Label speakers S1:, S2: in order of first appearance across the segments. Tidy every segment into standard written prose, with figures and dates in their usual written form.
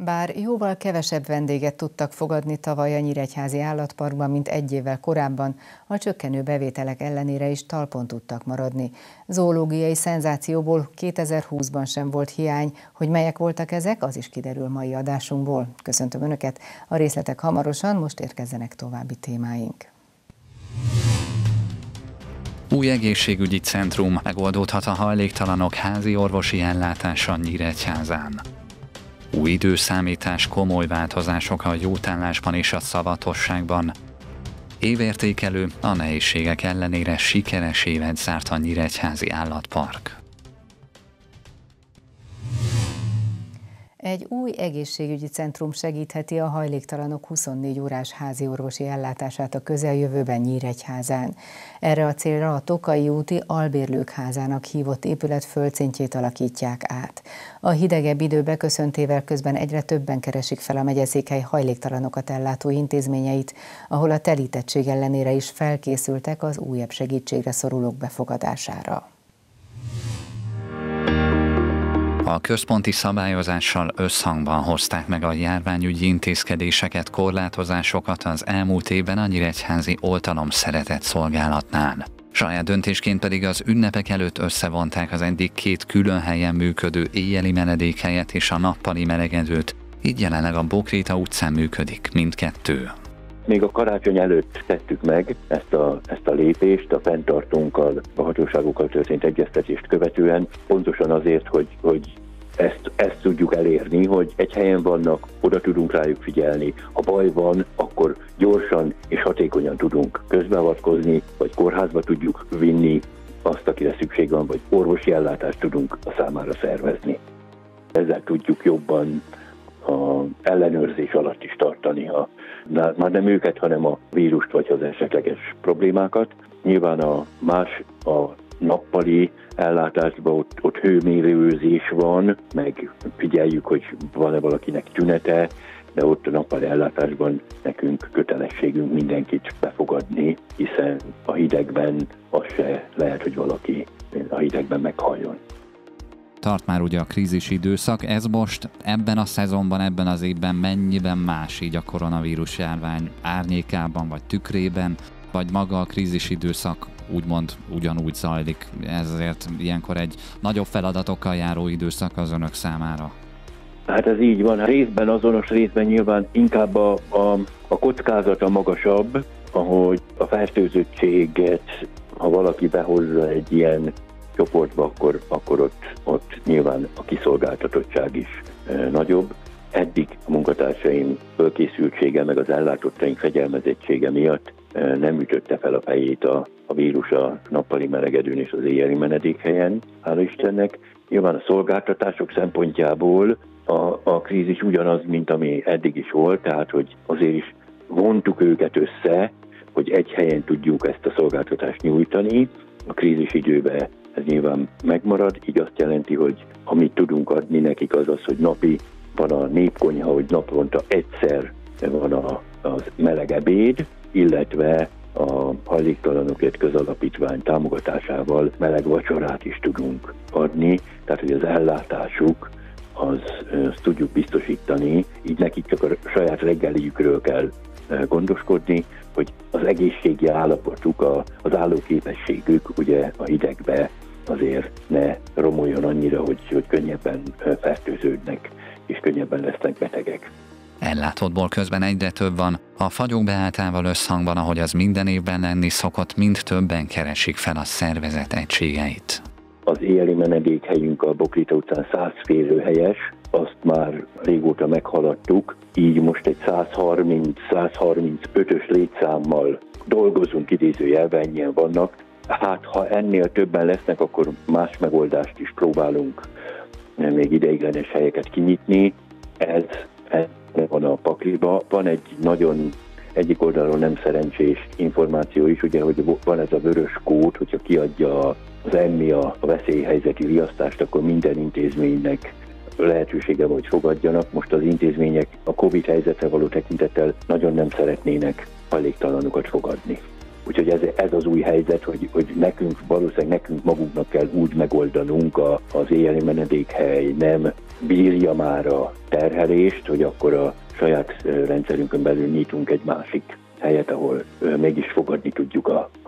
S1: Bár jóval kevesebb vendéget tudtak fogadni tavaly a Nyíregyházi Állatparkban, mint egy évvel korábban, a csökkenő bevételek ellenére is talpon tudtak maradni. Zoológiai szenzációból 2020-ban sem volt hiány, hogy melyek voltak ezek, az is kiderül mai adásunkból. Köszöntöm Önöket, a részletek hamarosan, most érkezzenek további témáink.
S2: Új egészségügyi centrum, megoldódhat a hajléktalanok házi orvosi ellátása Nyíregyházán. Új időszámítás, komoly változások a jótállásban és a szavatosságban. Évértékelő, a nehézségek ellenére sikeres évet zárt a Nyíregyházi Állatpark.
S1: Egy új egészségügyi centrum segítheti a hajléktalanok 24 órás házi orvosi ellátását a közeljövőben Nyíregyházán. Erre a célra a Tokai úti albérlők házának hívott épület földszintjét alakítják át. A hidegebb idő beköszöntével közben egyre többen keresik fel a megyeszékhely hajléktalanokat ellátó intézményeit, ahol a telítettség ellenére is felkészültek az újabb segítségre szorulók befogadására.
S2: A központi szabályozással összhangban hozták meg a járványügyi intézkedéseket, korlátozásokat az elmúlt évben a nyíregyházi Oltalom Szeretet Szolgálatnál. Saját döntésként pedig az ünnepek előtt összevonták az eddig két külön helyen működő éjjeli menedékhelyet és a nappali melegedőt, így jelenleg a Bokréta utcán működik mindkettő.
S3: Még a karácsony előtt tettük meg ezt a lépést a fenntartónkkal, a hatóságokkal történt egyeztetést követően, pontosan azért, hogy ezt tudjuk elérni, hogy egy helyen vannak, oda tudunk rájuk figyelni. Ha baj van, akkor gyorsan és hatékonyan tudunk közbeavatkozni, vagy kórházba tudjuk vinni azt, akire szükség van, vagy orvosi ellátást tudunk a számára szervezni. Ezzel tudjuk jobban az ellenőrzés alatt is tartani már nem őket, hanem a vírust vagy az esetleges problémákat. Nyilván a nappali ellátásban ott hőmérőzés van, meg figyeljük, hogy van-e valakinek tünete, de ott a nappali ellátásban nekünk kötelességünk mindenkit befogadni, hiszen a hidegben az se lehet, hogy valaki a hidegben meghaljon.
S2: Tart már ugye a krízis időszak, ez most ebben a szezonban, ebben az évben mennyiben más így a koronavírus járvány árnyékában vagy tükrében, vagy maga a krízis időszak úgymond ugyanúgy zajlik, ezért ilyenkor egy nagyobb feladatokkal járó időszak az Önök számára?
S3: Hát ez így van, részben azonos, részben nyilván inkább a kockázata magasabb, ahogy a fertőzöttséget, ha valaki behozza egy ilyen csoportba, akkor ott nyilván a kiszolgáltatottság is nagyobb. Eddig a munkatársaim fölkészültsége meg az ellátottaink fegyelmezettsége miatt nem ütötte fel a fejét a vírus a nappali melegedőn és az éjjeli menedékhelyen, hála Istennek. Nyilván a szolgáltatások szempontjából a krízis ugyanaz, mint ami eddig is volt, tehát hogy azért is vontuk őket össze, hogy egy helyen tudjuk ezt a szolgáltatást nyújtani. A krízis időben ez nyilván megmarad, így azt jelenti, hogy amit tudunk adni nekik az, hogy napi van a népkonyha, hogy naponta egyszer van az meleg ebéd, illetve a hajléktalanokért közalapítvány támogatásával meleg vacsorát is tudunk adni, tehát hogy az ellátásuk azt tudjuk biztosítani, így nekik csak a saját reggeliükről kell gondoskodni, hogy az egészségi állapotuk, az állóképességük ugye a hidegbe azért ne romoljon annyira, hogy könnyebben fertőződnek és könnyebben lesznek betegek.
S2: Ellátottból közben egyre több van, a fagyok beálltával összhangban, ahogy az minden évben lenni szokott, mind többen keresik fel a szervezet egységeit.
S3: Az éjjeli menedékhelyünk a Bokréta utcán 100 férőhelyes, azt már régóta meghaladtuk, így most egy 130-135-ös létszámmal dolgozunk, idézőjelben ennyien vannak. Hát, ha ennél többen lesznek, akkor más megoldást is próbálunk még ideiglenes helyeket kinyitni. Ez van a pakliba. Van egy nagyon egyik oldalról nem szerencsés információ is, ugye, hogy van ez a vörös kód, hogyha kiadja az EMMI a veszélyhelyzeti riasztást, akkor minden intézménynek lehetősége van, hogy fogadjanak. Most az intézmények a Covid helyzetre való tekintettel nagyon nem szeretnének hajléktalanokat fogadni. Úgyhogy ez az új helyzet, hogy valószínűleg nekünk magunknak kell úgy megoldanunk az éjjeli menedékhely nem bírja már a terhelést, hogy akkor a saját rendszerünkön belül nyitunk egy másik helyet, ahol mégis fogadni tudjuk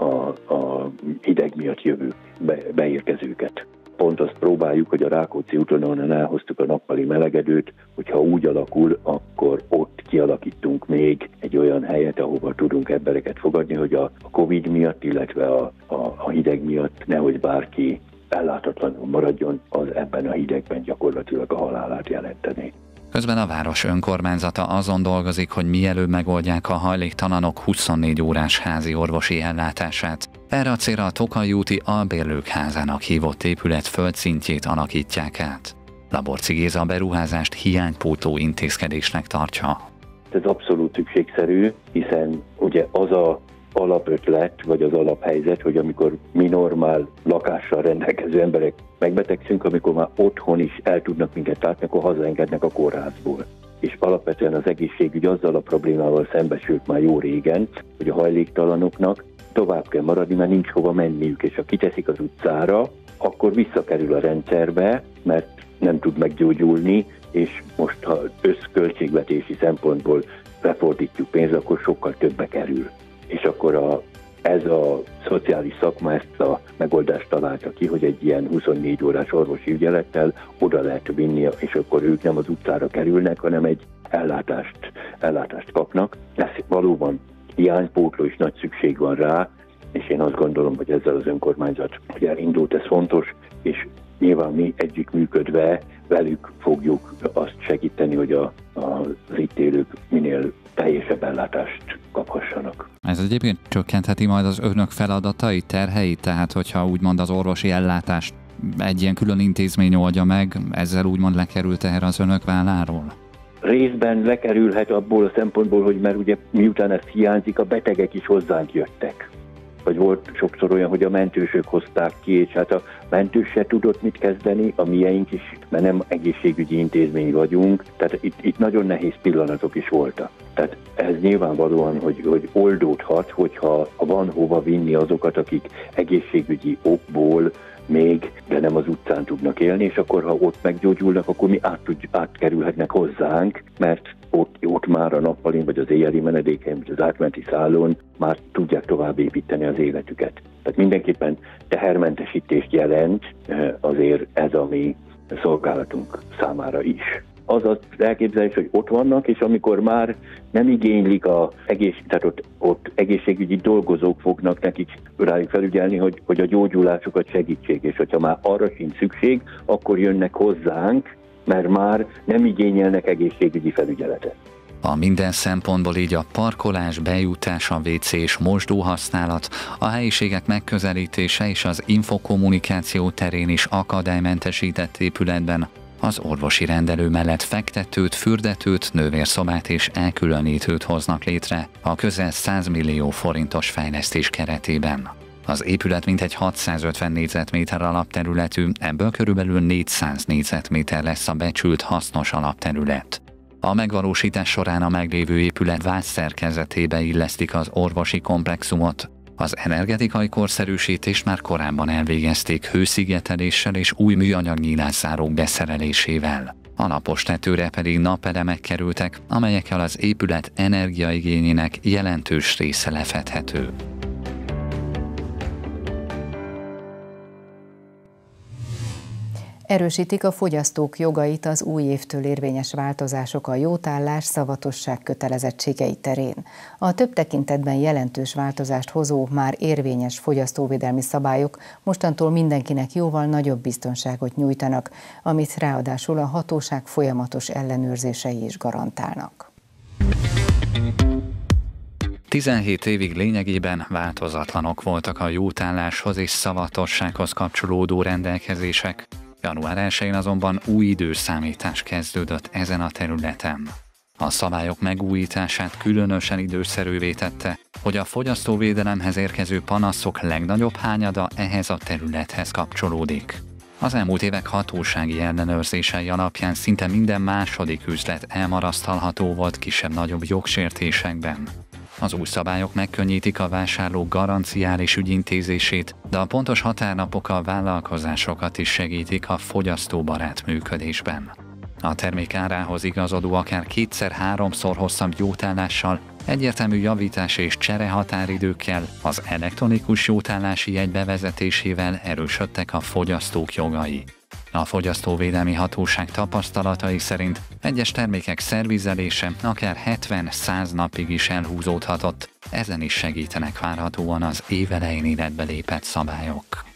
S3: a hideg miatt jövő beérkezőket. Pont azt próbáljuk, hogy a Rákóczi úton, onnan elhoztuk a nappali melegedőt, hogyha úgy alakul, akkor ott kialakítunk még egy olyan helyet, ahova tudunk embereket fogadni, hogy a Covid miatt, illetve a hideg miatt nehogy bárki ellátatlanul maradjon, az ebben a hidegben gyakorlatilag a halálát jelenteni.
S2: Közben a város önkormányzata azon dolgozik, hogy mielőbb megoldják a hajléktalanok 24 órás házi orvosi ellátását. Erre a célra a Tokai úti albérlők házának hívott épület földszintjét alakítják át. Laborczy Géza a beruházást hiánypótló intézkedésnek tartja.
S3: Ez abszolút szükségszerű, hiszen ugye az a alapötlet, vagy az alaphelyzet, hogy amikor mi normál lakással rendelkező emberek megbetegszünk, amikor már otthon is el tudnak minket látni, akkor hazaengednek a kórházból. És alapvetően az egészségügy azzal a problémával szembesült már jó régen, hogy a hajléktalanoknak tovább kell maradni, mert nincs hova menniük, és ha kiteszik az utcára, akkor visszakerül a rendszerbe, mert nem tud meggyógyulni, és most ha összköltségvetési szempontból lefordítjuk pénzt, akkor sokkal többbe kerül. És akkor ez a szociális szakma ezt a megoldást találta ki, hogy egy ilyen 24 órás orvosi ügyelettel oda lehet vinni, és akkor ők nem az utcára kerülnek, hanem egy ellátást kapnak. Ez valóban hiánypótló, és nagy szükség van rá, és én azt gondolom, hogy ezzel az önkormányzat, hogy elindult, ez fontos, és nyilván mi együttműködve velük fogjuk azt segíteni, hogy az itt élők minél teljesebb ellátást kaphassanak.
S2: Ez egyébként csökkentheti majd az önök feladatai, terheit, tehát hogyha úgymond az orvosi ellátást egy ilyen külön intézmény oldja meg, ezzel úgymond lekerült erre az önök válláról?
S3: Részben lekerülhet abból a szempontból, hogy mert ugye miután ez hiányzik, a betegek is hozzánk jöttek. Vagy volt sokszor olyan, hogy a mentősök hozták ki, és hát a mentős se tudott mit kezdeni, a mieink is, mert nem egészségügyi intézmény vagyunk, tehát itt nagyon nehéz pillanatok is voltak. Tehát ez nyilvánvalóan, hogy oldódhat, hogyha van hova vinni azokat, akik egészségügyi okból még, de nem az utcán tudnak élni, és akkor ha ott meggyógyulnak, akkor mi átkerülhetnek hozzánk, mert ott már a nappalin, vagy az éjjeli menedéken, vagy az átmenti szállón már tudják tovább építeni az életüket. Tehát mindenképpen tehermentesítést jelent azért ez a mi szolgálatunk számára is. Az az elképzelés, hogy ott vannak, és amikor már nem igénylik tehát ott egészségügyi dolgozók fognak nekik rájuk felügyelni, hogy a gyógyulásukat segítsék, és hogyha már arra sincs szükség, akkor jönnek hozzánk, mert már nem igényelnek egészségügyi felügyeletet.
S2: A minden szempontból így a parkolás, bejutás, a WC és mosdóhasználat, a helyiségek megközelítése és az infokommunikáció terén is akadálymentesített épületben az orvosi rendelő mellett fektetőt, fürdetőt, nővérszobát és elkülönítőt hoznak létre a közel 100 millió forintos fejlesztés keretében. Az épület mintegy 650 négyzetméter alapterületű, ebből körülbelül 400 négyzetméter lesz a becsült hasznos alapterület. A megvalósítás során a meglévő épület vászszerkezetébe illesztik az orvosi komplexumot. Az energetikai korszerűsítést már korábban elvégezték hőszigeteléssel és új műanyag nyílászárók beszerelésével. A napos tetőre pedig napelemek kerültek, amelyekkel az épület energiaigényének jelentős része lefedhető.
S1: Erősítik a fogyasztók jogait az új évtől érvényes változások a jótállás, szavatosság kötelezettségei terén. A több tekintetben jelentős változást hozó, már érvényes fogyasztóvédelmi szabályok mostantól mindenkinek jóval nagyobb biztonságot nyújtanak, amit ráadásul a hatóság folyamatos ellenőrzései is garantálnak.
S2: 17 évig lényegében változatlanok voltak a jótálláshoz és szavatossághoz kapcsolódó rendelkezések. Január 1-én azonban új időszámítás kezdődött ezen a területen. A szabályok megújítását különösen időszerűvé tette, hogy a fogyasztóvédelemhez érkező panaszok legnagyobb hányada ehhez a területhez kapcsolódik. Az elmúlt évek hatósági ellenőrzései alapján szinte minden második üzlet elmarasztalható volt kisebb-nagyobb jogsértésekben. Az új szabályok megkönnyítik a vásárlók garanciális ügyintézését, de a pontos határnapok a vállalkozásokat is segítik a fogyasztóbarát működésben. A termék árához igazodó akár 2-3-szor hosszabb jótállással, egyértelmű javítás és csere határidőkkel, az elektronikus jótállási jegy bevezetésével erősödtek a fogyasztók jogai. A Fogyasztóvédelmi Hatóság tapasztalatai szerint egyes termékek szervizelése akár 70-100 napig is elhúzódhatott, ezen is segítenek várhatóan az évelején életbe lépett szabályok.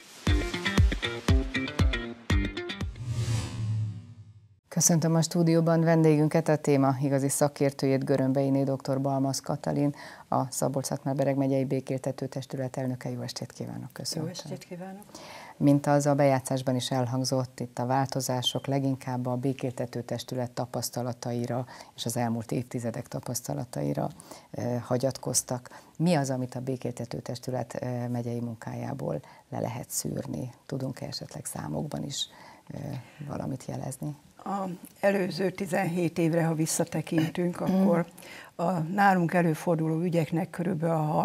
S1: Köszöntöm a stúdióban vendégünket, a téma igazi szakértőjét, Görönbeiné dr. Balmaz Katalin, a Szabolcs-Szatmár-Bereg megyei békéltető testület elnöke. Jó estét kívánok, köszönöm.
S4: Jó estét kívánok.
S1: Mint az a bejátszásban is elhangzott, itt a változások leginkább a békéltető testület tapasztalataira és az elmúlt évtizedek tapasztalataira hagyatkoztak. Mi az, amit a békéltető testület megyei munkájából le lehet szűrni? Tudunk-e esetleg számokban is valamit jelezni?
S4: Az előző 17 évre, ha visszatekintünk, akkor a nálunk előforduló ügyeknek körülbelül a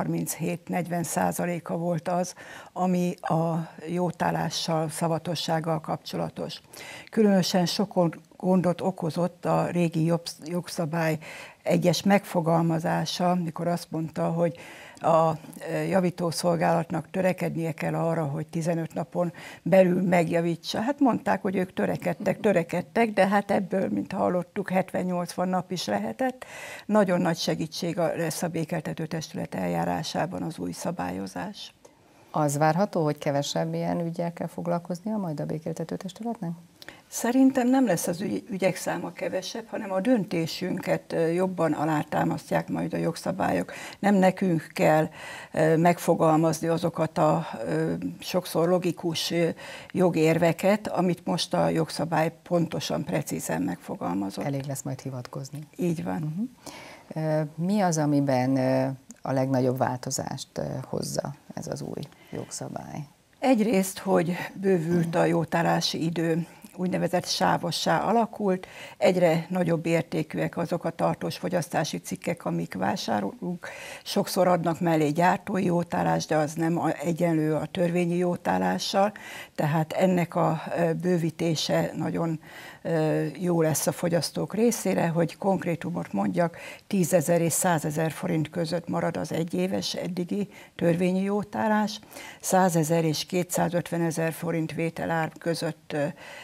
S4: 37-40%-a volt az, ami a jótállással, szavatossággal kapcsolatos. Különösen sok gondot okozott a régi jogszabály egyes megfogalmazása, mikor azt mondta, hogy a javítószolgálatnak törekednie kell arra, hogy 15 napon belül megjavítsa. Hát mondták, hogy ők törekedtek, de hát ebből, mint hallottuk, 70-80 nap is lehetett. Nagyon nagy segítség lesz a békéltető testület eljárásában az új szabályozás.
S1: Az várható, hogy kevesebb ilyen üggyel kell foglalkoznia majd a békéltető testületnek?
S4: Szerintem nem lesz az ügyek száma kevesebb, hanem a döntésünket jobban alátámasztják majd a jogszabályok. Nem nekünk kell megfogalmazni azokat a sokszor logikus jogérveket, amit most a jogszabály pontosan, precízen megfogalmazott.
S1: Elég lesz majd hivatkozni.
S4: Így van.
S1: Mi az, amiben a legnagyobb változást hozza ez az új jogszabály?
S4: Egyrészt, hogy bővült a jótállási idő, úgynevezett sávossá alakult, egyre nagyobb értékűek azok a tartós fogyasztási cikkek, amik vásárolunk. Sokszor adnak mellé gyártói jótállást, de az nem egyenlő a törvényi jótállással, tehát ennek a bővítése nagyon jó lesz a fogyasztók részére, hogy konkrétumot mondjak, 10 000 és 100 000 forint között marad az egyéves eddigi törvényi jótállás, 100 000 és 250 000 forint vételár között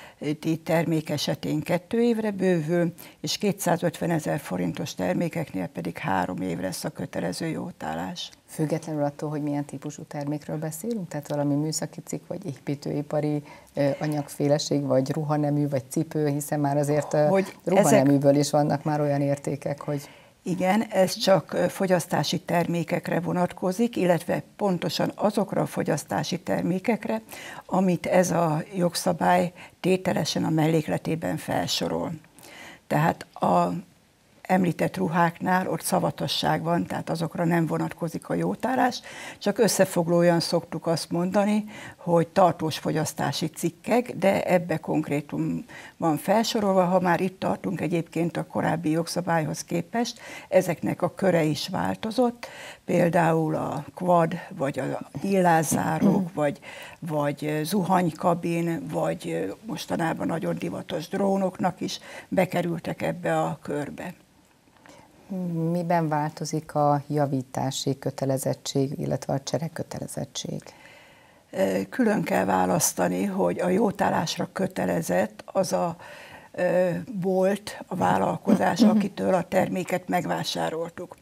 S4: termék esetén 2 évre bővül, és 250 000 forintos termékeknél pedig 3 év lesz a kötelező jótállás.
S1: Függetlenül attól, hogy milyen típusú termékről beszélünk, tehát valami műszaki cikk, vagy építőipari anyagféleség, vagy ruhanemű, vagy cipő, hiszen már azért ruhaneműből is vannak már olyan értékek, hogy...
S4: Igen, ez csak fogyasztási termékekre vonatkozik, illetve pontosan azokra a fogyasztási termékekre, amit ez a jogszabály tételesen a mellékletében felsorol. Tehát a említett ruháknál ott szavatosság van, tehát azokra nem vonatkozik a jótállás, csak összefoglalóan szoktuk azt mondani, hogy tartós fogyasztási cikkek, de ebbe konkrétum van felsorolva, ha már itt tartunk egyébként a korábbi jogszabályhoz képest, ezeknek a köre is változott, például a quad, vagy a illászárók, vagy zuhanykabin, vagy mostanában nagyon divatos drónoknak is bekerültek ebbe a körbe.
S1: Miben változik a javítási kötelezettség, illetve a cserekötelezettség?
S4: Külön kell választani, hogy a jótállásra kötelezett az a bolt, a vállalkozás, akitől a terméket megvásároltuk.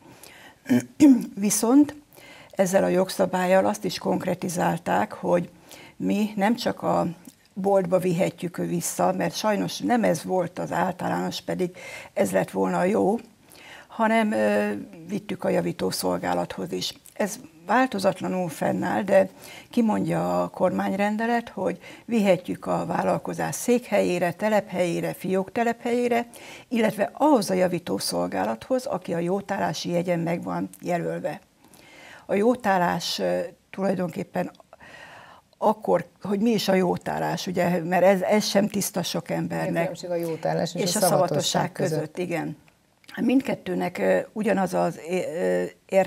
S4: Viszont ezzel a jogszabállyal azt is konkretizálták, hogy mi nem csak a boltba vihetjük vissza, mert sajnos nem ez volt az általános, pedig ez lett volna jó, hanem vittük a javítószolgálathoz is. Ez változatlanul fennáll, de kimondja a kormányrendelet, hogy vihetjük a vállalkozás székhelyére, telephelyére, fióktelephelyére, illetve ahhoz a javítószolgálathoz, aki a jótállási jegyen meg van jelölve. A jótállás tulajdonképpen akkor, hogy mi is a jótállás, ugye, mert ez sem tiszta sok embernek.
S1: A jótállás
S4: és a szavatosság között. Igen. Mindkettőnek ugyanaz az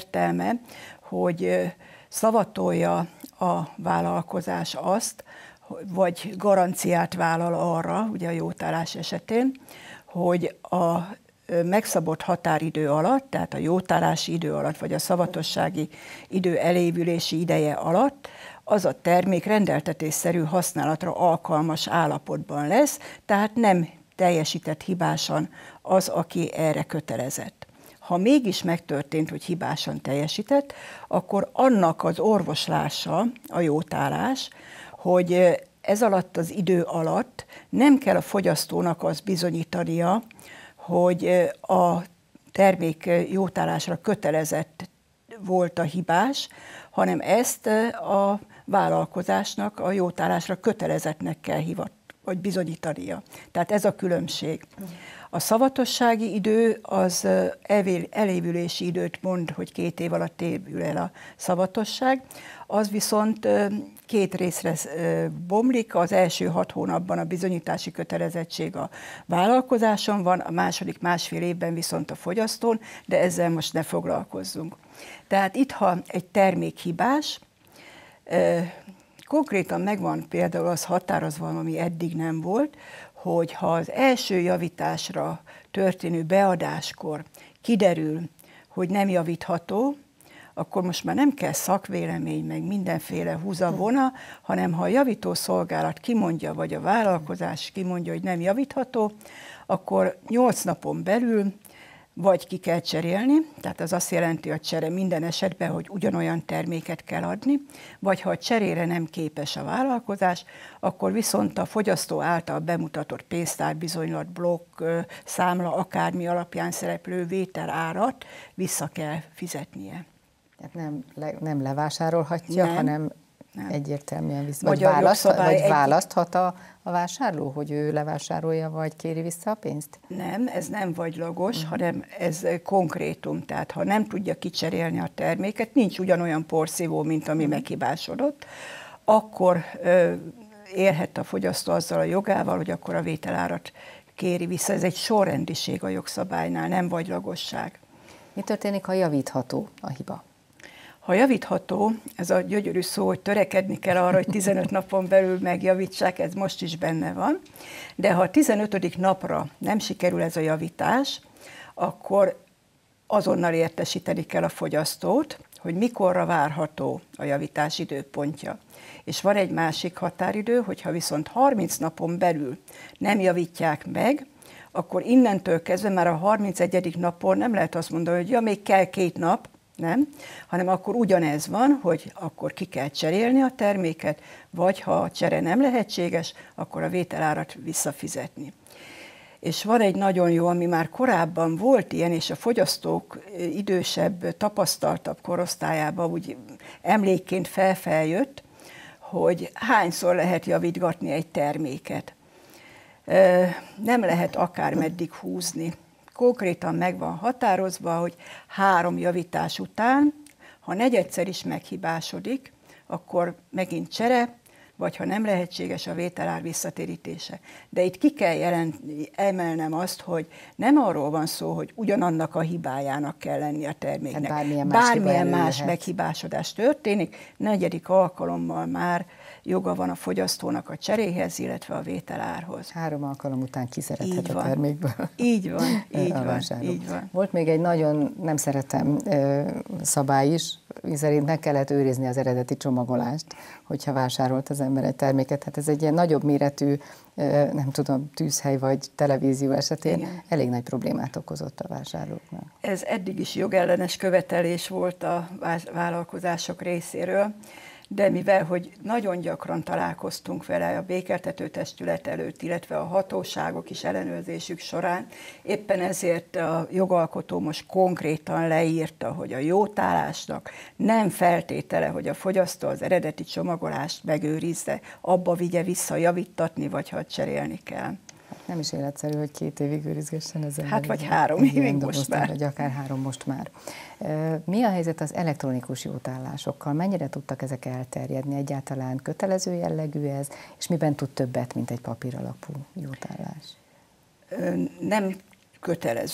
S4: értelme, hogy szavatolja a vállalkozás azt, vagy garanciát vállal arra, ugye a jótállás esetén, hogy a megszabott határidő alatt, tehát a jótállási idő alatt, vagy a szavatossági idő elévülési ideje alatt az a termék rendeltetésszerű használatra alkalmas állapotban lesz, tehát nem teljesített hibásan az, aki erre kötelezett. Ha mégis megtörtént, hogy hibásan teljesített, akkor annak az orvoslása a jótállás, hogy ez alatt az idő alatt nem kell a fogyasztónak azt bizonyítania, hogy a termék jótállásra kötelezett volt a hibás, hanem ezt a vállalkozásnak a jótállásra kötelezettnek kell vagy bizonyítania. Tehát ez a különbség. A szavatossági idő az elévülési időt mond, hogy 2 év alatt évül el a szavatosság, az viszont 2 részre bomlik, az első 6 hónapban a bizonyítási kötelezettség a vállalkozáson van, a második 1,5 évben viszont a fogyasztón, de ezzel most ne foglalkozzunk. Tehát itt, ha egy termék hibás, konkrétan megvan például az határozva, ami eddig nem volt, hogy ha az első javításra történő beadáskor kiderül, hogy nem javítható, akkor most már nem kell szakvélemény, meg mindenféle húzavona, hanem ha a javítószolgálat kimondja, vagy a vállalkozás kimondja, hogy nem javítható, akkor 8 napon belül vagy ki kell cserélni, tehát az azt jelenti a csere minden esetben, hogy ugyanolyan terméket kell adni, vagy ha a cserére nem képes a vállalkozás, akkor viszont a fogyasztó által bemutatott pénztárbizonylat, blokk, számla, akármi alapján szereplő vételárat vissza kell fizetnie.
S1: Tehát nem levásárolhatja,
S4: nem,
S1: hanem
S4: nem.
S1: Egyértelműen vissza.
S4: Vagy
S1: választhat a vásárló, hogy ő levásárolja, vagy kéri vissza a pénzt?
S4: Nem, ez nem vagylagos, hanem ez konkrétum. Tehát ha nem tudja kicserélni a terméket, nincs ugyanolyan porszívó, mint ami meghibásodott, akkor élhet a fogyasztó azzal a jogával, hogy akkor a vételárat kéri vissza. Ez egy sorrendiség a jogszabálynál, nem vagylagosság.
S1: Mi történik, ha javítható a hiba?
S4: Ha javítható, ez a gyönyörű szó, hogy törekedni kell arra, hogy 15 napon belül megjavítsák, ez most is benne van, de ha a 15. napra nem sikerül ez a javítás, akkor azonnal értesíteni kell a fogyasztót, hogy mikorra várható a javítás időpontja. És van egy másik határidő, hogyha viszont 30 napon belül nem javítják meg, akkor innentől kezdve már a 31. napon nem lehet azt mondani, hogy ja, még kell 2 nap, nem, hanem akkor ugyanez van, hogy akkor ki kell cserélni a terméket, vagy ha a csere nem lehetséges, akkor a vételárat visszafizetni. És van egy nagyon jó, ami már korábban volt ilyen, és a fogyasztók idősebb, tapasztaltabb korosztályában úgy emlékként felfeljött, hogy hányszor lehet javítgatni egy terméket. Nem lehet akármeddig húzni. Konkrétan meg van határozva, hogy 3 javítás után, ha negyedszer is meghibásodik, akkor megint csere, vagy ha nem lehetséges a vételár visszatérítése. De itt ki kell emelnem azt, hogy nem arról van szó, hogy ugyanannak a hibájának kell lenni a terméknek.
S1: Hát
S4: bármilyen más meghibásodás történik, 4. alkalommal már joga van a fogyasztónak a cseréhez, illetve a vételárhoz.
S1: 3 alkalom után kiszerethet a termékből.
S4: Így van, így van.
S1: Volt még egy nagyon nem szeretem szabály is, miszerint meg kellett őrizni az eredeti csomagolást, hogyha vásárolt az ember egy terméket. Hát ez egy ilyen nagyobb méretű, nem tudom, tűzhely vagy televízió esetén igen, elég nagy problémát okozott a vásárlóknak. Ez
S4: eddig is jogellenes követelés volt a vállalkozások részéről, de mivel, hogy nagyon gyakran találkoztunk vele a békeltető testület előtt, illetve a hatóságok is ellenőrzésük során, éppen ezért a jogalkotó most konkrétan leírta, hogy a jótállásnak nem feltétele, hogy a fogyasztó az eredeti csomagolást megőrizze, abba vigye vissza javítatni, vagy ha cserélni kell.
S1: Nem is életszerű, hogy 2 évig őrizgessen ezen.
S4: Hát vagy 3 évig most már.
S1: Vagy akár 3 most már. Mi a helyzet az elektronikus jótállásokkal? Mennyire tudtak ezek elterjedni? Egyáltalán kötelező jellegű ez? És miben tud többet, mint egy papír alapú jótállás?
S4: Nem kötelező.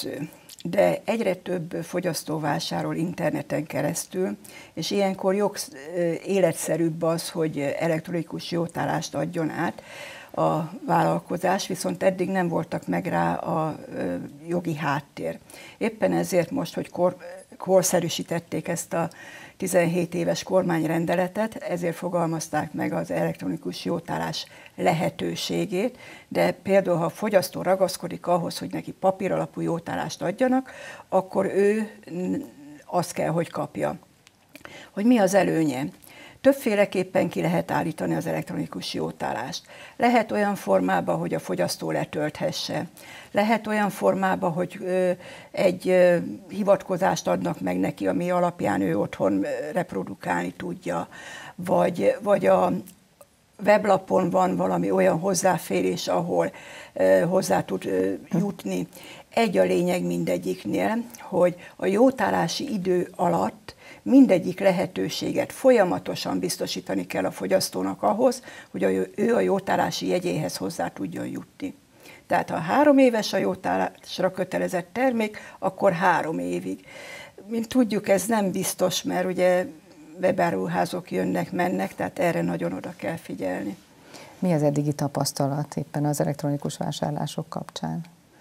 S4: de egyre több fogyasztó vásárol interneten keresztül, és ilyenkor életszerűbb az, hogy elektronikus jótállást adjon át a vállalkozás, viszont eddig nem voltak meg rá a jogi háttér. Éppen ezért most, hogy korszerűsítették ezt a 17 éves kormányrendeletet, ezért fogalmazták meg az elektronikus jótállás lehetőségét, de például, ha a fogyasztó ragaszkodik ahhoz, hogy neki papíralapú jótállást adjanak, akkor ő azt kell, hogy kapja. Hogy mi az előnye? Többféleképpen ki lehet állítani az elektronikus jótállást. Lehet olyan formában, hogy a fogyasztó letölthesse. Lehet olyan formában, hogy egy hivatkozást adnak meg neki, ami alapján ő otthon reprodukálni tudja. Vagy a weblapon van valami olyan hozzáférés, ahol hozzá tud jutni. Egy a lényeg mindegyiknél, hogy a jótállási idő alatt mindegyik lehetőséget folyamatosan biztosítani kell a fogyasztónak ahhoz, hogy ő a jótállási jegyéhez hozzá tudjon jutni. Tehát ha 3 éves a jótállásra kötelezett termék, akkor 3 évig. Mint tudjuk, ez nem biztos, mert ugye webáruházok jönnek-mennek, tehát erre nagyon oda kell figyelni.
S1: Mi az eddigi tapasztalat éppen az elektronikus vásárlások kapcsán?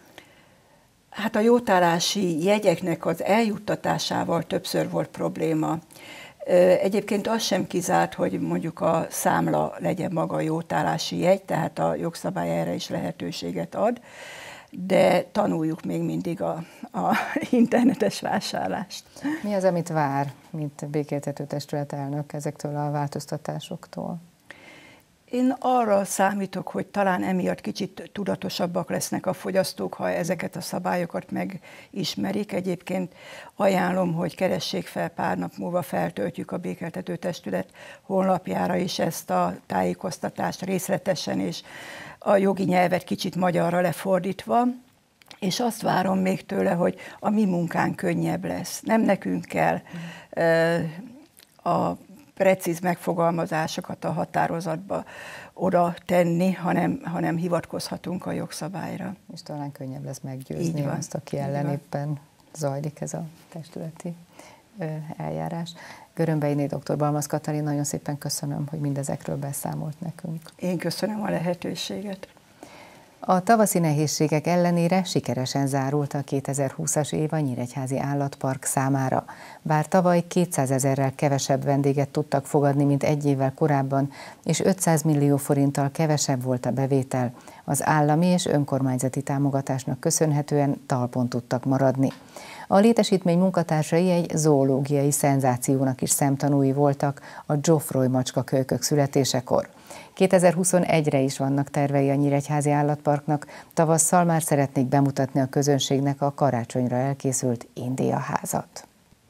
S4: Hát a jótállási jegyeknek az eljuttatásával többször volt probléma. Egyébként az sem kizárt, hogy mondjuk a számla legyen maga a jótállási jegy, tehát a jogszabály erre is lehetőséget ad, de tanuljuk még mindig a internetes vásárlást.
S1: Mi az, amit vár, mint békéltető testület elnök ezektől a változtatásoktól?
S4: Én arra számítok, hogy talán emiatt kicsit tudatosabbak lesznek a fogyasztók, ha ezeket a szabályokat megismerik. Egyébként ajánlom, hogy keressék fel, pár nap múlva feltöltjük a békéltető testület honlapjára is ezt a tájékoztatást részletesen, és a jogi nyelvet kicsit magyarra lefordítva. És azt várom még tőle, hogy a mi munkánk könnyebb lesz. Nem nekünk kell a precíz megfogalmazásokat a határozatba oda tenni, hanem hivatkozhatunk a jogszabályra.
S1: És talán könnyebb lesz meggyőzni azt, aki ellen éppen zajlik ez a testületi eljárás. Görönbeiné dr. Balmaz Katalin, nagyon szépen köszönöm, hogy mindezekről beszámolt nekünk.
S4: Én köszönöm a lehetőséget.
S1: A tavaszi nehézségek ellenére sikeresen zárult a 2020-as év a Nyíregyházi Állatpark számára. Bár tavaly 200 000-rel kevesebb vendéget tudtak fogadni, mint egy évvel korábban, és 500 millió forinttal kevesebb volt a bevétel, az állami és önkormányzati támogatásnak köszönhetően talpon tudtak maradni. A létesítmény munkatársai egy zoológiai szenzációnak is szemtanúi voltak a Geoffroy macskakölykök születésekor. 2021-re is vannak tervei a Nyíregyházi Állatparknak, tavasszal már szeretnék bemutatni a közönségnek a karácsonyra elkészült indiaházat.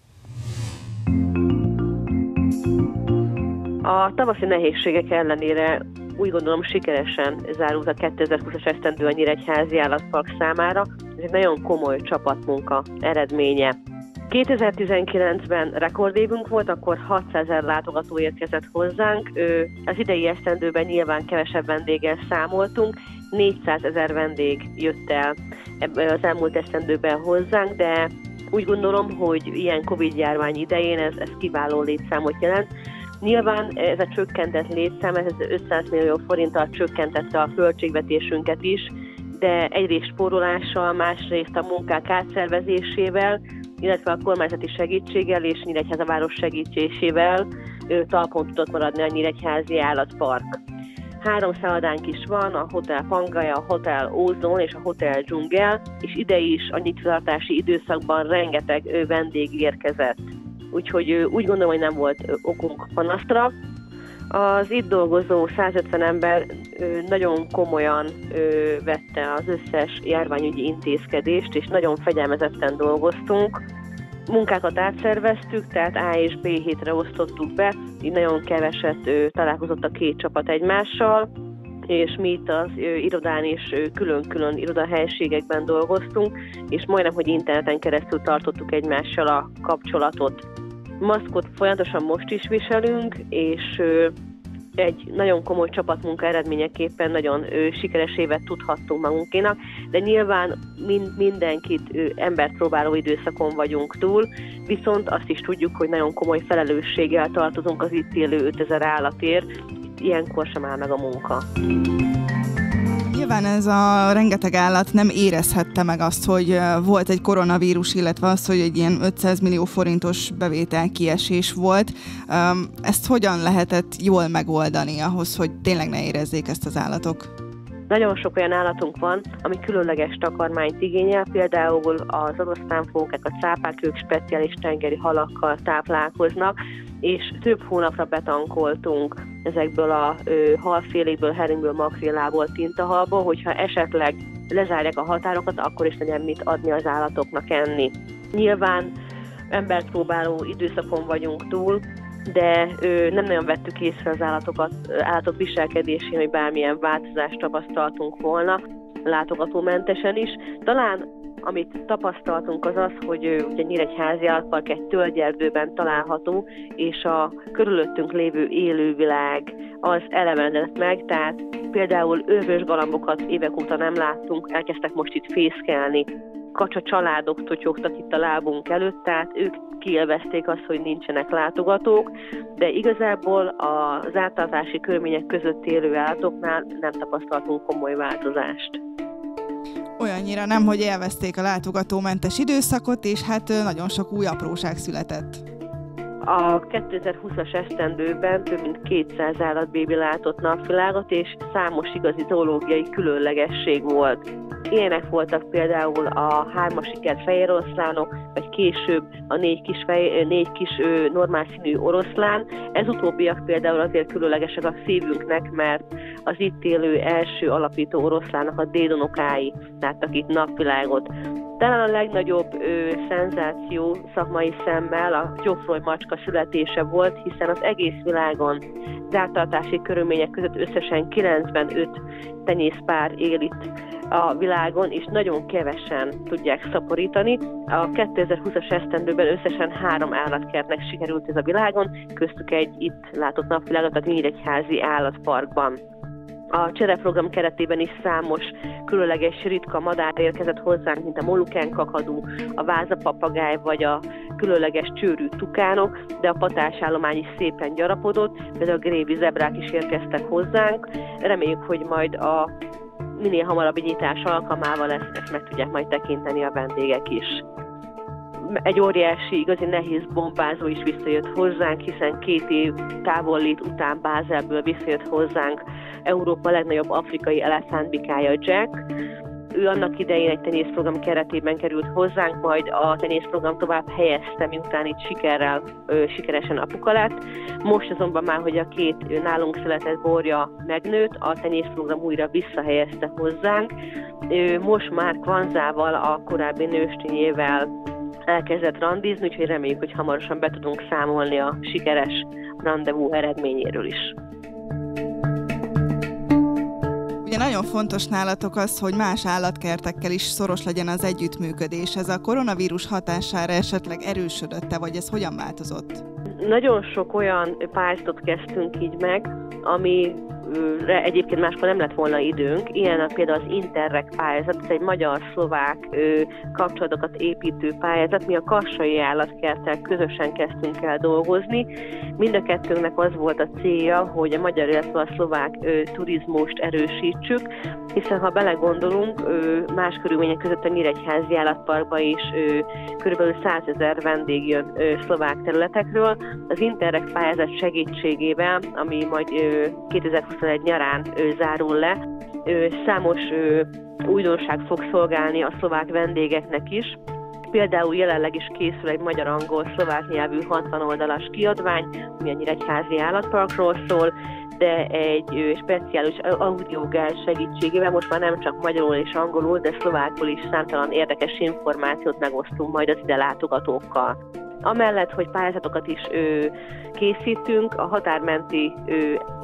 S5: A tavaszi nehézségek ellenére úgy gondolom sikeresen zárult a 2020-as esztendő a Nyíregyházi Állatpark számára. Ez egy nagyon komoly csapatmunka eredménye. 2019-ben rekordévünk volt, akkor 600 000 látogató érkezett hozzánk. Az idei esztendőben nyilván kevesebb vendéggel számoltunk, 400 000 vendég jött el az elmúlt esztendőben hozzánk, de úgy gondolom, hogy ilyen Covid-járvány idején ez kiváló létszámot jelent. Nyilván ez a csökkentett létszám, ez 500 millió forinttal csökkentette a költségvetésünket is, de egyrészt spórolással, másrészt a munkák átszervezésével, illetve a kormányzati segítséggel és Nyíregyháza város segítésével talpon tudott maradni a Nyíregyházi Állatpark. 3 szállodánk is van, a Hotel Pangaea, a Hotel Ozone és a Hotel Dzsungel, és ide is a nyitvatartási időszakban rengeteg vendég érkezett. Úgyhogy úgy gondolom, hogy nem volt okunk panasztra. Az itt dolgozó 150 ember nagyon komolyan vette az összes járványügyi intézkedést, és nagyon fegyelmezetten dolgoztunk. Munkákat átszerveztük, tehát A és B hétre osztottuk be, így nagyon keveset találkozott a 2 csapat egymással, és mi itt az irodán is külön-külön irodahelyiségekben dolgoztunk, és majdnem, hogy interneten keresztül tartottuk egymással a kapcsolatot. Maszkot folyamatosan most is viselünk, és egy nagyon komoly csapatmunka eredményeképpen nagyon sikeres évet tudhattunk magunkénak, de nyilván mindenkit embert próbáló időszakon vagyunk túl, viszont azt is tudjuk, hogy nagyon komoly felelősséggel tartozunk az itt élő 5000 állatért, ilyenkor sem áll meg a munka.
S6: Nyilván ez a rengeteg állat nem érezhette meg azt, hogy volt egy koronavírus, illetve az, hogy egy ilyen 500 millió forintos bevételkiesés volt. Ezt hogyan lehetett jól megoldani ahhoz, hogy tényleg ne érezzék ezt az állatok?
S5: Nagyon sok olyan állatunk van, ami különleges takarmányt igényel, például az oroszlánfókák, a cápák, ők speciális tengeri halakkal táplálkoznak, és több hónapra betankoltunk ezekből a halfélékből, heringből, makrélából, tintahalból, hogyha esetleg lezárják a határokat, akkor is legyen mit adni az állatoknak enni. Nyilván embert próbáló időszakon vagyunk túl, de nem nagyon vettük észre az állatok viselkedésén, hogy bármilyen változást tapasztaltunk volna, látogatómentesen is. Talán amit tapasztaltunk az az, hogy ugye Nyíregyházi Állatpark egy tölgyerdőben található, és a körülöttünk lévő élővilág az elevenedett meg, tehát például örvös galambokat évek óta nem láttunk, elkezdtek most itt fészkelni. Kacsa családok totyogtak itt a lábunk előtt, tehát ők kiélvezték azt, hogy nincsenek látogatók, de igazából az áttartási körülmények között élő állatoknál nem tapasztaltunk komoly változást.
S6: Olyannyira nem, hogy élvezték a látogatómentes időszakot, és hát nagyon sok új apróság született.
S5: A 2020-as esztendőben több mint 200 állatbébi látott napvilágot, és számos igazi zoológiai különlegesség volt. Ilyenek voltak például a 3-as sikert fehér oroszlánok, vagy később a 4 kis normál színű oroszlán. Ez utóbbiak például azért különlegesek a szívünknek, mert az itt élő első alapító oroszlánnak a dédunokái láttak itt napvilágot. Talán a legnagyobb szenzáció szakmai szemmel a gyófroly macska születése volt, hiszen az egész világon zártartási körülmények között összesen 95 tenyészpár él itt a világon, és nagyon kevesen tudják szaporítani. A 2020-as esztendőben összesen 3 állatkertnek sikerült ez a világon, köztük egy itt látott napvilágot a Nyíregyházi Állatparkban. A csereprogram keretében is számos különleges ritka madár érkezett hozzánk, mint a molukán kakadú, a vázapapagáj vagy a különleges csőrű tukánok, de a patásállomány is szépen gyarapodott, például a grévi zebrák is érkeztek hozzánk. Reméljük, hogy majd a minél hamarabbi nyitás alkalmával ezt meg tudják majd tekinteni a vendégek is. Egy óriási, igazi nehéz bombázó is visszajött hozzánk, hiszen 2 év távollét után Bázelből visszajött hozzánk Európa legnagyobb afrikai elefántbikája, Jack. Ő annak idején egy tenyészprogram keretében került hozzánk, majd a tenyészprogram tovább helyezte, miután itt sikeresen apuka lett. Most azonban már, hogy a 2 nálunk született borja megnőtt, a tenyészprogram újra visszahelyezte hozzánk. Most már Kvanzával, a korábbi nőstényével elkezdett randizni, úgyhogy reméljük, hogy hamarosan be tudunk számolni a sikeres randevú eredményéről is.
S6: Ugye nagyon fontos nálatok az, hogy más állatkertekkel is szoros legyen az együttműködés. Ez a koronavírus hatására esetleg erősödött-e, vagy ez hogyan változott?
S5: Nagyon sok olyan pályázatot kezdtünk így meg, amire egyébként máskor nem lett volna időnk. Ilyen például az Interreg pályázat, ez egy magyar-szlovák kapcsolatokat építő pályázat. Mi a Kassai Állatkerttel közösen kezdtünk el dolgozni. Mind a kettőnknek az volt a célja, hogy a magyar, illetve a szlovák turizmust erősítsük, hiszen ha belegondolunk, más körülmények között a Nyíregyházi Állatparkba is körülbelül 100 000 vendég jön szlovák területekről. Az Interreg pályázat segítségével, ami majd 2021 nyarán zárul le, számos újdonság fog szolgálni a szlovák vendégeknek is. Például jelenleg is készül egy magyar-angol-szlovák nyelvű 60 oldalas kiadvány, ami a Nyíregyházi Állatparkról szól, de egy speciális audiogáz segítségével most már nem csak magyarul és angolul, de szlovákul is számtalan érdekes információt megosztunk majd az ide látogatókkal. Amellett, hogy pályázatokat is készítünk, a határmenti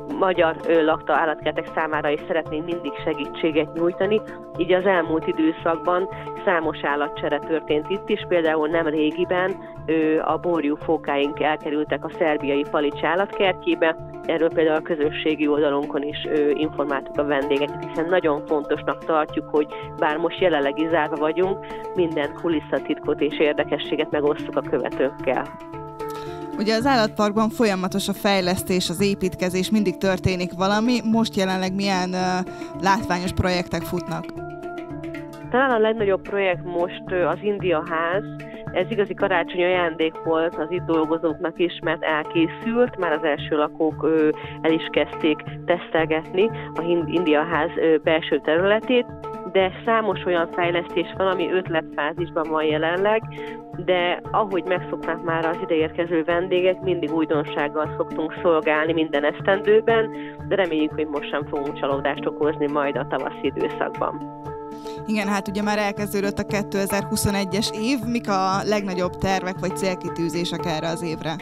S5: magyar lakta állatkertek számára is szeretnénk mindig segítséget nyújtani, így az elmúlt időszakban számos állatcsere történt itt is, például nem régiben a borjú fókáink elkerültek a szerbiai Palics állatkertjébe, erről például a közösségi oldalunkon is informáltuk a vendégeket, hiszen nagyon fontosnak tartjuk, hogy bár most jelenleg zárva vagyunk, minden kulisszatitkot és érdekességet megosztuk a követőkkel.
S6: Ugye az állatparkban folyamatos a fejlesztés, az építkezés, mindig történik valami. Most jelenleg milyen látványos projektek futnak?
S5: Talán a legnagyobb projekt most az India ház. Ez igazi karácsonyi ajándék volt az itt dolgozóknak is, mert elkészült, már az első lakók el is kezdték tesztelgetni a India ház belső területét, de számos olyan fejlesztés van, ami ötletfázisban van jelenleg, de ahogy megszokták már az ideérkező vendégek, mindig újdonsággal szoktunk szolgálni minden esztendőben, de reméljük, hogy most sem fogunk csalódást okozni majd a tavaszi időszakban.
S6: Igen, hát ugye már elkezdődött a 2021-es év. Mik a legnagyobb tervek vagy célkitűzések erre az évre?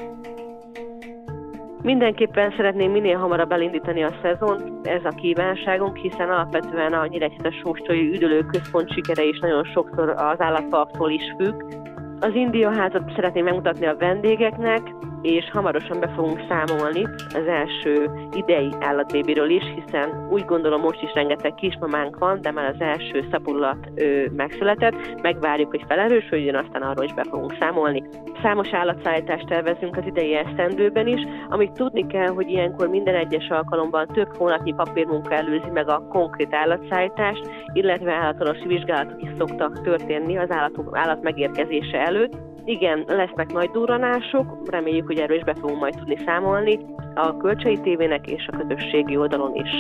S5: Mindenképpen szeretném minél hamarabb elindítani a szezont, ez a kívánságunk, hiszen alapvetően a Nyíregyháza Sóstolyi Üdülőközpont sikere is nagyon sokszor az állatparktól is függ. Az India házat szeretném megmutatni a vendégeknek, és hamarosan be fogunk számolni az első idei állatbébiről is, hiszen úgy gondolom most is rengeteg kismamánk van, de már az első szaporulat megszületett, megvárjuk, hogy felerősödjön, aztán arról is be fogunk számolni. Számos állatszállítást tervezünk az idei esztendőben is, amit tudni kell, hogy ilyenkor minden egyes alkalommal több hónapnyi papírmunka előzi meg a konkrét állatszállítást, illetve állatorvosi vizsgálatok is szoktak történni az állat megérkezése előtt. Igen, lesznek nagy durranások, reméljük, hogy erről is be fogunk majd tudni számolni a Kölcsei TV-nek és a közösségi oldalon is.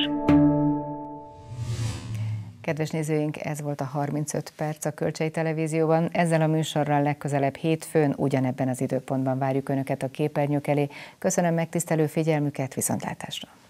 S1: Kedves nézőink, ez volt a 35 perc a Kölcsei Televízióban. Ezzel a műsorral legközelebb hétfőn ugyanebben az időpontban várjuk Önöket a képernyők elé. Köszönöm megtisztelő figyelmüket, viszontlátásra!